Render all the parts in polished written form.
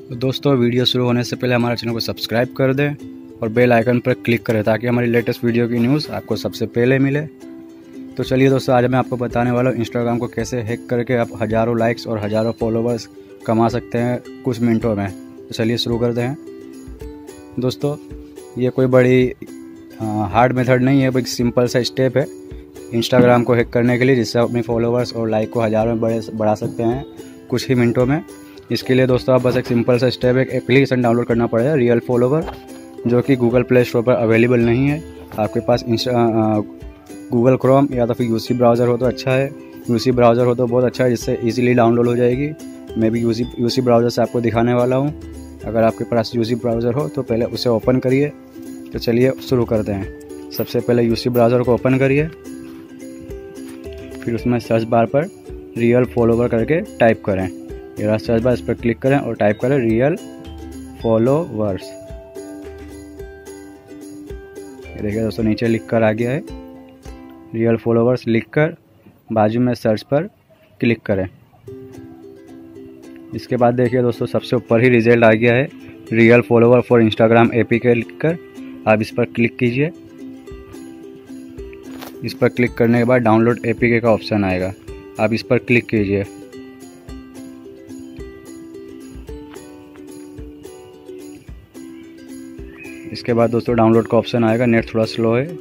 तो दोस्तों वीडियो शुरू होने से पहले हमारे चैनल को सब्सक्राइब कर दें और बेल आइकन पर क्लिक करें ताकि हमारी लेटेस्ट वीडियो की न्यूज़ आपको सबसे पहले मिले। तो चलिए दोस्तों, आज मैं आपको बताने वाला हूँ इंस्टाग्राम को कैसे हैक करके आप हज़ारों लाइक्स और हज़ारों फॉलोवर्स कमा सकते हैं कुछ मिनटों में। तो चलिए शुरू करते हैं। दोस्तों ये कोई बड़ी हार्ड मेथड नहीं है, एक सिंपल सा स्टेप है इंस्टाग्राम को हैक करने के लिए, जिससे आप अपने फॉलोवर्स और लाइक को हज़ारों में बढ़ा सकते हैं कुछ ही मिनटों में। इसके लिए दोस्तों आप बस एक सिंपल सा स्टेप, एक एप्लीकेशन डाउनलोड करना पड़ेगा रियल फॉलोवर, जो कि गूगल प्ले स्टोर पर अवेलेबल नहीं है। आपके पास गूगल क्रोम या तो फिर यूसी ब्राउज़र हो तो अच्छा है, यूसी ब्राउज़र हो तो बहुत अच्छा है, जिससे इजीली डाउनलोड हो जाएगी। मैं भी यूसी ब्राउज़र से आपको दिखाने वाला हूँ। अगर आपके पास यूसी ब्राउज़र हो तो पहले उसे ओपन करिए। तो चलिए शुरू करते हैं। सबसे पहले यूसी ब्राउज़र को ओपन करिए, फिर उसमें सर्च बार पर रियल फॉलोवर करके टाइप करें। ये रहा सर्च बार, इस पर क्लिक करें और टाइप करें रियल फॉलोवर्स। ये देखिए दोस्तों नीचे लिख कर आ गया है रियल फॉलोवर्स। लिख कर बाजू में सर्च पर क्लिक करें। इसके बाद देखिए दोस्तों सबसे ऊपर ही रिजल्ट आ गया है real follower for Instagram APK लिख कर। आप इस पर क्लिक कीजिए। इस पर क्लिक करने के बाद डाउनलोड एपीके का ऑप्शन आएगा, आप इस पर क्लिक कीजिए। इसके बाद दोस्तों डाउनलोड का ऑप्शन आएगा। नेट थोड़ा स्लो है।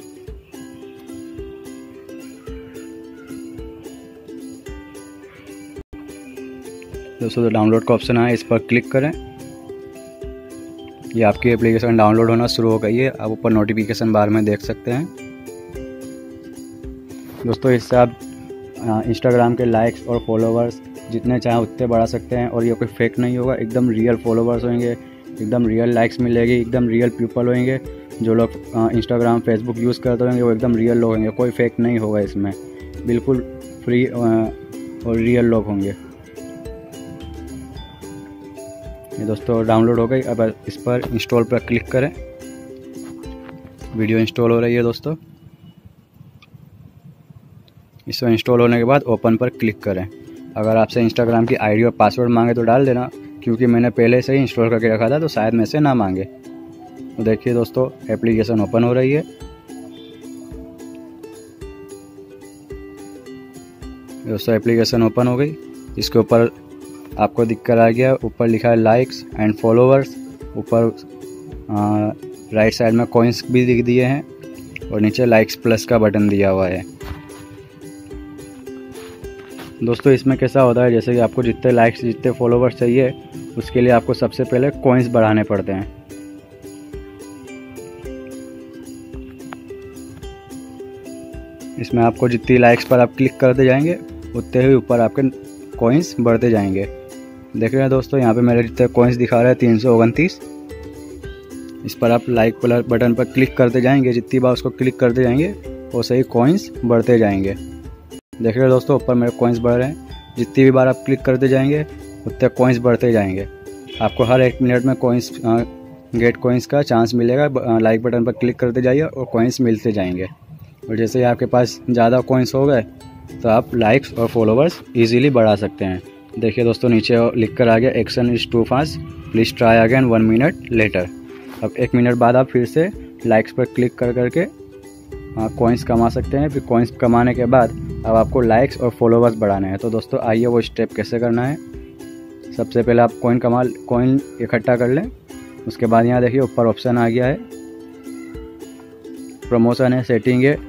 दोस्तों तो डाउनलोड का ऑप्शन आया, इस पर क्लिक करें। ये आपकी एप्लीकेशन डाउनलोड होना शुरू हो गई है, आप ऊपर नोटिफिकेशन बार में देख सकते हैं। दोस्तों इससे आप इंस्टाग्राम के लाइक्स और फॉलोवर्स जितने चाहें उतने बढ़ा सकते हैं, और ये कोई फेक नहीं होगा, एकदम रियल फॉलोवर्स होंगे, एकदम रियल लाइक्स मिलेगी, एकदम रियल पीपल होंगे। जो लोग इंस्टाग्राम फेसबुक यूज़ करते होंगे वो एकदम रियल लोग होंगे, कोई फेक नहीं होगा इसमें, बिल्कुल फ्री और रियल लोग होंगे। ये दोस्तों डाउनलोड हो गई। अब इस पर इंस्टॉल पर क्लिक करें। वीडियो इंस्टॉल हो रही है दोस्तों। इसको इंस्टॉल होने के बाद ओपन पर क्लिक करें। अगर आपसे इंस्टाग्राम की आईडी और पासवर्ड मांगे तो डाल देना, क्योंकि मैंने पहले से ही इंस्टॉल करके रखा था तो शायद में से ना मांगे। तो देखिए दोस्तों एप्लीकेशन ओपन हो रही है। दोस्तों एप्लीकेशन ओपन हो गई। इसके ऊपर आपको दिक्कत आ गया, ऊपर लिखा है लाइक्स एंड फॉलोवर्स, ऊपर राइट साइड में कॉइन्स भी दिख दिए हैं और नीचे लाइक्स प्लस का बटन दिया हुआ है। दोस्तों इसमें कैसा होता है, जैसे कि आपको जितने लाइक्स जितने फॉलोवर्स चाहिए उसके लिए आपको सबसे पहले कॉइन्स बढ़ाने पड़ते हैं। इसमें आपको जितनी लाइक्स पर आप क्लिक करते जाएंगे उतने ही ऊपर आपके कॉइन्स बढ़ते जाएंगे। देख रहे हैं दोस्तों यहाँ पे मेरे जितने कॉइन्स दिखा रहे हैं 329। इस पर आप लाइक बटन पर क्लिक करते जाएंगे, जितनी बार उसको क्लिक करते जाएंगे वैसे ही कॉइन्स बढ़ते जाएंगे। देख रहे हैं दोस्तों ऊपर मेरे कॉइन्स बढ़ रहे हैं। जितनी भी बार आप क्लिक करते जाएंगे उतने कॉइन्स बढ़ते जाएंगे। आपको हर 1 मिनट में कॉइन्स गेट कॉइन्स का चांस मिलेगा। लाइक बटन पर क्लिक करते जाइए और कॉइन्स मिलते जाएंगे। और जैसे ही आपके पास ज़्यादा कॉइन्स हो गए तो आप लाइक्स और फॉलोवर्स इजीली बढ़ा सकते हैं। देखिए दोस्तों नीचे लिख कर आ गया action is too fast, please try again 1 minute later. अब 1 मिनट बाद आप फिर से लाइक्स पर क्लिक कर करके कॉइन्स कमा सकते हैं। फिर कॉइन्स कमाने के बाद अब आपको लाइक्स और फॉलोवर्स बढ़ाने हैं। तो दोस्तों आइए वो स्टेप कैसे करना है। सबसे पहले आप कॉइन इकट्ठा कर लें। उसके बाद यहाँ देखिए ऊपर ऑप्शन आ गया है, प्रमोशन है, सेटिंग है।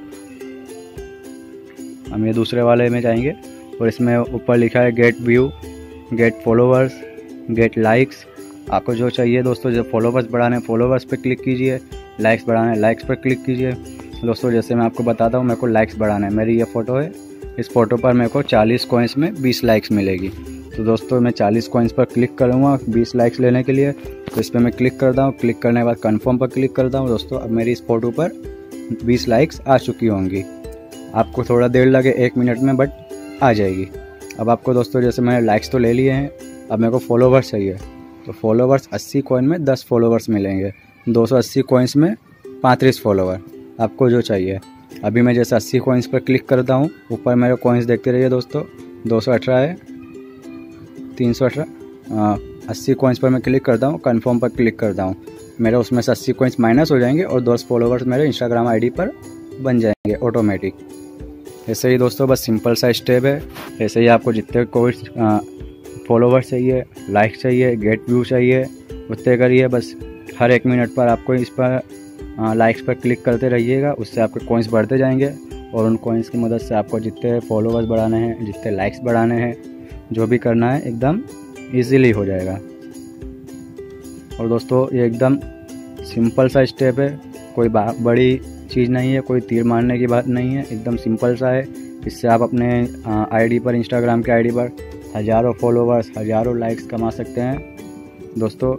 हम ये दूसरे वाले में जाएंगे और इसमें ऊपर लिखा है get view, get followers, get likes. आपको जो चाहिए दोस्तों, जब फॉलोवर्स बढ़ाने फॉलोवर्स पे क्लिक कीजिए, लाइक्स बढ़ाने लाइक्स पर क्लिक कीजिए। दोस्तों जैसे मैं आपको बताता हूँ, मेरे को लाइक्स बढ़ाना है। मेरी ये फ़ोटो है, इस फोटो पर मेरे को 40 कॉइन्स में 20 लाइक्स मिलेगी। तो दोस्तों मैं 40 कॉइन्स पर क्लिक करूँगा 20 लाइक्स लेने के लिए। तो इस पर मैं क्लिक करता हूँ। क्लिक करने के बाद कन्फर्म पर क्लिक करता हूँ। दोस्तों अब मेरी इस फोटो पर 20 लाइक्स आ चुकी होंगी। आपको थोड़ा देर लगे 1 मिनट में, बट आ जाएगी। अब आपको दोस्तों जैसे मैंने लाइक्स तो ले लिए हैं, अब मेरे को फॉलोवर्स चाहिए। तो फॉलोवर्स 80 कॉइन में 10 फॉलोवर्स मिलेंगे, 280 कॉइन्स में 35 फॉलोवर, आपको जो चाहिए। अभी मैं जैसे 80 कॉइन्स पर क्लिक करता हूँ, ऊपर मेरे कॉइन्स देखते रहिए दोस्तों। 218 है, 318, 80 कॉइन्स पर मैं क्लिक करता हूँ, कन्फर्म पर क्लिक करता हूँ, मेरे उसमें से 80 कॉइन्स माइनस हो जाएंगे और 10 फॉलोवर्स मेरे इंस्टाग्राम आईडी पर बन जाएंगे ऑटोमेटिक। ऐसे ही दोस्तों बस सिंपल सा स्टेप है। ऐसे ही आपको जितने कोई फॉलोवर्स चाहिए, लाइक चाहिए, गेट व्यू चाहिए, उतने करिए। बस हर 1 मिनट पर आपको इस पर लाइक्स पर क्लिक करते रहिएगा, उससे आपके कॉइन्स बढ़ते जाएंगे और उन कॉइन्स की मदद से आपको जितने फॉलोवर्स बढ़ाने हैं, जितने लाइक्स बढ़ाने हैं, जो भी करना है एकदम ईजीली हो जाएगा। और दोस्तों ये एकदम सिंपल सा स्टेप है, कोई बड़ी चीज़ नहीं है, कोई तीर मारने की बात नहीं है, एकदम सिंपल सा है। इससे आप अपने आईडी पर, इंस्टाग्राम के आईडी पर हज़ारों फॉलोवर्स, हज़ारों लाइक्स कमा सकते हैं दोस्तों।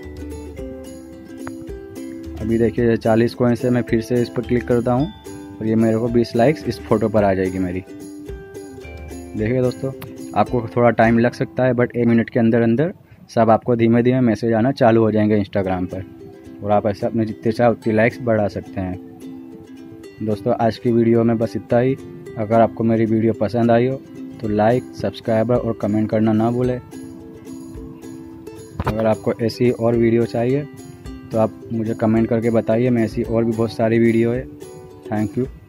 अभी देखिए 40 कॉइन्स से मैं फिर से इस पर क्लिक करता हूँ और ये मेरे को 20 लाइक्स इस फोटो पर आ जाएगी मेरी। देखिए दोस्तों, आपको थोड़ा टाइम लग सकता है, बट 1 मिनट के अंदर अंदर सब आपको धीमे धीमे मैसेज आना चालू हो जाएंगे इंस्टाग्राम पर और आप ऐसे अपने जितने चाहे उतनी लाइक्स बढ़ा सकते हैं। दोस्तों आज की वीडियो में बस इतना ही। अगर आपको मेरी वीडियो पसंद आई हो तो लाइक, सब्सक्राइब और कमेंट करना ना भूलें। अगर आपको ऐसी और वीडियो चाहिए तो आप मुझे कमेंट करके बताइए, मैं ऐसी और भी बहुत सारी वीडियो है। Thank you.